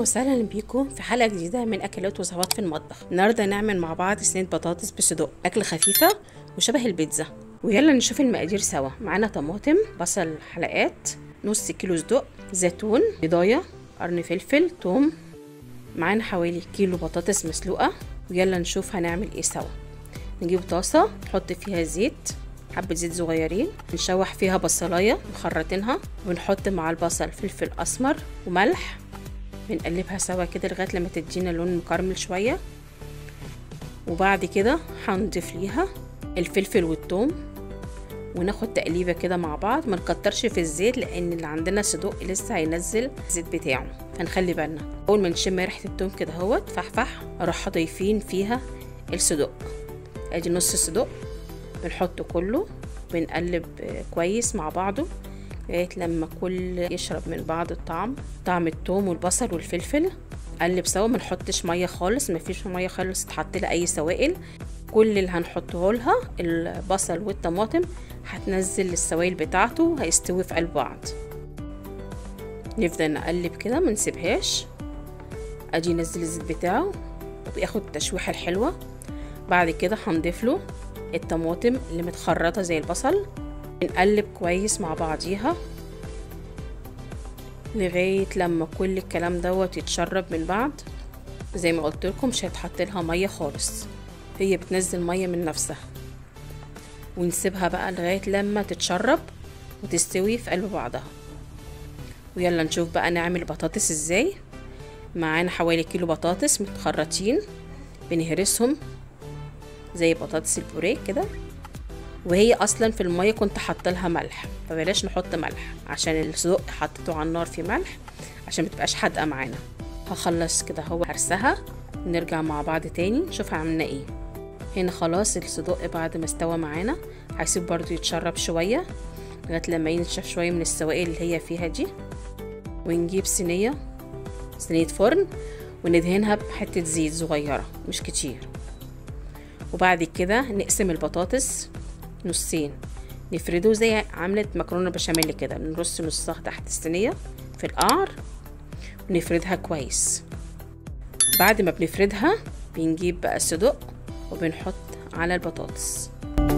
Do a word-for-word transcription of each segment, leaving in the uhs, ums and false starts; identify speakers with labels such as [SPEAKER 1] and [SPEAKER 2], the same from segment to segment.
[SPEAKER 1] وسهلا بيكم في حلقه جديده من اكلات وصفات في المطبخ. النهارده نعمل مع بعض صينيه بطاطس بصدق، اكل خفيفه وشبه البيتزا. ويلا نشوف المقادير سوا. معانا طماطم، بصل حلقات، نص كيلو صدق، زيتون، بيضايه، قرن فلفل، توم. معانا حوالي كيلو بطاطس مسلوقه. ويلا نشوف هنعمل ايه سوا. نجيب طاسه نحط فيها زيت، حبة زيت صغيرين، نشوح فيها بصلايه مخرطينها، ونحط مع البصل فلفل اسمر وملح، بنقلبها سوا كده لغايه لما تدينا لون مكرمل شويه. وبعد كده هنضيف ليها الفلفل والثوم وناخد تقليبه كده مع بعض. ما نكترش في الزيت لان اللي عندنا صدق لسه هينزل الزيت بتاعه، هنخلي بالنا. اول ما نشم ريحه الثوم كده اهوت فحفح، اروح ضايفين فيها الصدق. ادي نص صدق بنحطه كله، بنقلب كويس مع بعضه لغايه لما كل يشرب من بعض الطعم، طعم الثوم والبصل والفلفل. قلب سوا، ما نحطش ميه خالص، ما فيش ميه خالص تحط لها اي سوائل. كل اللي هنحطه لها البصل والطماطم هتنزل السوائل بتاعته، هيستوي في قلب بعض. نفضل نقلب كده ما نسيبهاش. ادي نزل الزيت بتاعه وبياخد التشويحه الحلوه. بعد كده هنضيف له الطماطم اللي متخرطه زي البصل، نقلب كويس مع بعضيها لغايه لما كل الكلام دوت يتشرب من بعض. زي ما قلت لكم مش هيتحط لها ميه خالص، هي بتنزل ميه من نفسها. ونسيبها بقى لغايه لما تتشرب وتستوي في قلب بعضها. ويلا نشوف بقى نعمل بطاطس ازاي. معانا حوالي كيلو بطاطس متخرطين، بنهرسهم زي بطاطس البوريه كده. وهي اصلا في الميه كنت حاطه لها ملح، فبلاش نحط ملح عشان الصدق حطيته على النار في ملح عشان ما تبقاش حادقه معانا. هخلص كده هو هرسها، نرجع مع بعض تاني نشوف عملنا ايه. هنا خلاص الصدق بعد ما استوى معانا، هيسيب برضو يتشرب شويه لغايه لما ينشف شويه من السوائل اللي هي فيها دي. ونجيب صينيه صينيه فرن وندهنها بحته زيت صغيره مش كتير. وبعد كده نقسم البطاطس نصين، نفرده زي عملة مكرونة بشاميل كده. بنرص نصها تحت الصينية في القعر ونفردها كويس. بعد ما بنفردها بنجيب بقى الصدق وبنحط على البطاطس.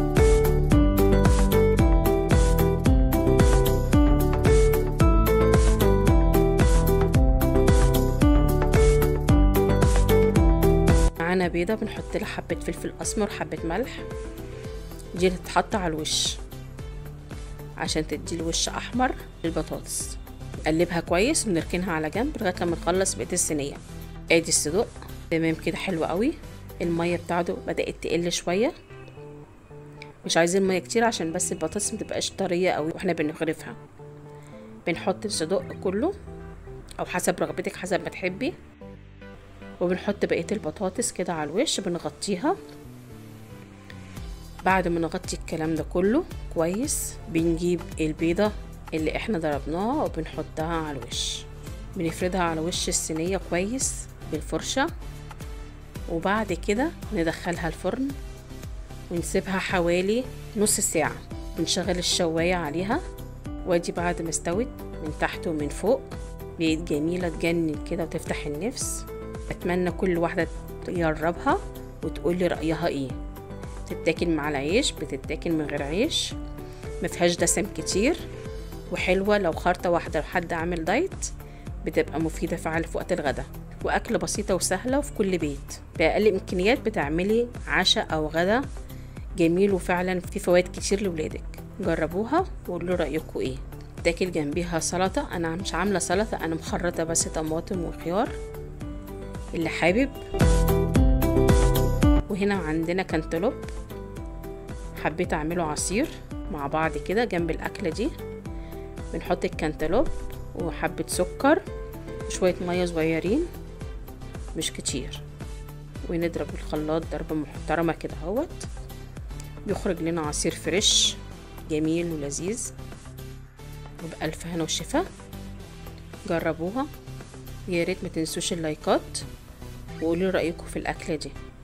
[SPEAKER 1] معانا بيضة بنحط لها حبة فلفل اسمر، حبة ملح، دي اللي تتحط على الوش عشان تدي الوش احمر للبطاطس. نقلبها كويس ونركنها على جنب لغايه لما نخلص بقيه الصينيه. ادي الصدق تمام كده حلو قوي. الميه بتاعته بدات تقل شويه، مش عايزين ميه كتير عشان بس البطاطس متبقاش طريه قوي واحنا بنغرفها. بنحط الصدق كله او حسب رغبتك، حسب ما تحبي. وبنحط بقيه البطاطس كده على الوش، بنغطيها. بعد ما نغطي الكلام ده كله كويس بنجيب البيضة اللي احنا ضربناها وبنحطها على الوش، بنفردها على وش الصينية كويس بالفرشة. وبعد كده ندخلها الفرن ونسيبها حوالي نص ساعة. بنشغل الشواية عليها. وادي بعد ما استوت من تحت ومن فوق بقت جميلة تجنن كده وتفتح النفس. اتمنى كل واحدة تجربها وتقولي رأيها ايه. بتتاكل مع العيش، بتتاكل من غير عيش، مفيهاش دسم كتير، وحلوه لو خرطه واحده لحد عامل دايت، بتبقى مفيده فعلا في وقت الغدا. واكله بسيطه وسهله وفي كل بيت، باقل امكانيات بتعملي عشاء او غدا جميل، وفعلا في فوائد كتير لولادك. جربوها وقولوا رايكم ايه. تاكل جنبيها سلطه. انا مش عامله سلطه، انا مخرطه بس طماطم وخيار اللي حابب. وهنا عندنا كانتالوب، حبيت اعمله عصير مع بعض كده جنب الاكله دي. بنحط الكانتالوب وحبه سكر وشويه ميه صغيرين مش كتير، ونضرب الخلاط ضربه محترمه كده اهوت، بيخرج لنا عصير فريش جميل ولذيذ. وبألف هنا وشفا. جربوها، يا ريت ما تنسوش اللايكات وقولوا رايكم في الاكله دي.